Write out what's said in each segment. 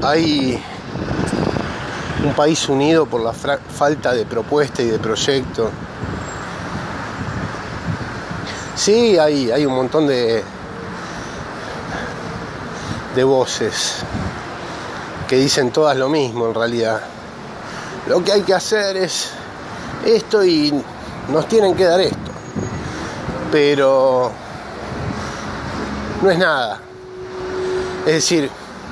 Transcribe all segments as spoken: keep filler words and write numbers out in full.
hay un país unido por la falta de propuesta y de proyecto. Sí, hay, hay un montón de, de voces que dicen todas lo mismo en realidad. Lo que hay que hacer es esto y nos tienen que dar esto. Pero no es nada. Es decir,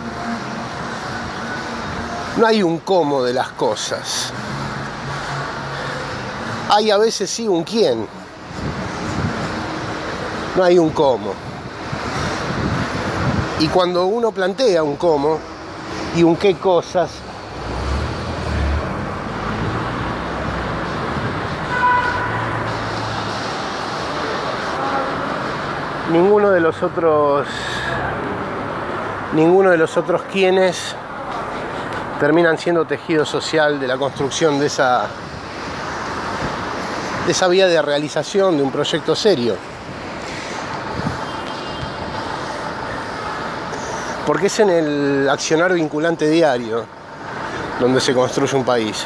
no hay un cómo de las cosas. Hay a veces sí un quién. No hay un cómo. Y cuando uno plantea un cómo y un qué cosas, ninguno de los otros ninguno de los otros quiénes terminan siendo tejido social de la construcción de esa de esa vía de realización de un proyecto serio. Porque es en el accionar vinculante diario donde se construye un país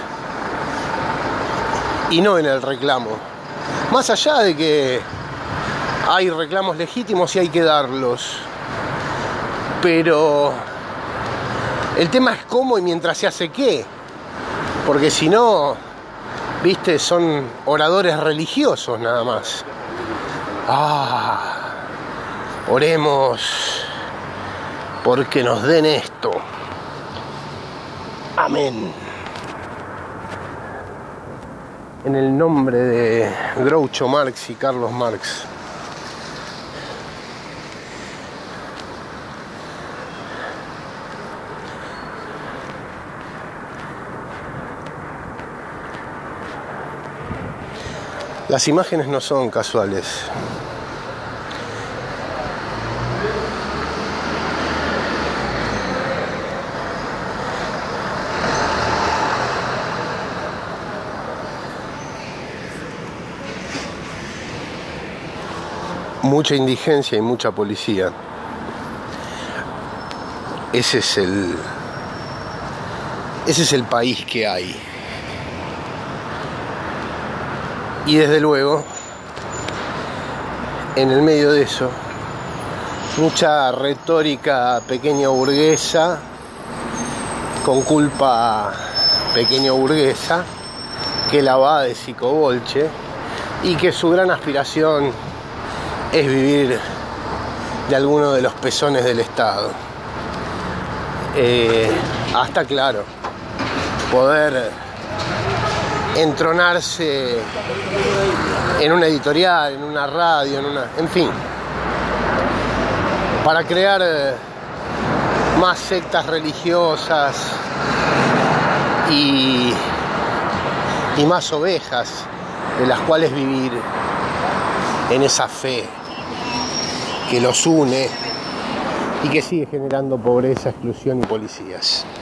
y no en el reclamo. Más allá de que hay reclamos legítimos y hay que darlos, pero el tema es cómo y mientras se hace qué, porque si no, viste, son oradores religiosos nada más. Ah, oremos porque nos den esto. Amén. En el nombre de Groucho Marx y Carlos Marx. Las imágenes no son casuales. Mucha indigencia y mucha policía. Ese es el ese es el país que hay. Y desde luego, en el medio de eso, mucha retórica pequeña burguesa, con culpa pequeña burguesa, que la va de psicobolche y que su gran aspiración es vivir de alguno de los pezones del Estado. Eh, hasta, claro, poder entronarse en una editorial, en una radio, en una, en fin, para crear más sectas religiosas y, y más ovejas de las cuales vivir en esa fe que los une y que sigue generando pobreza, exclusión y policías.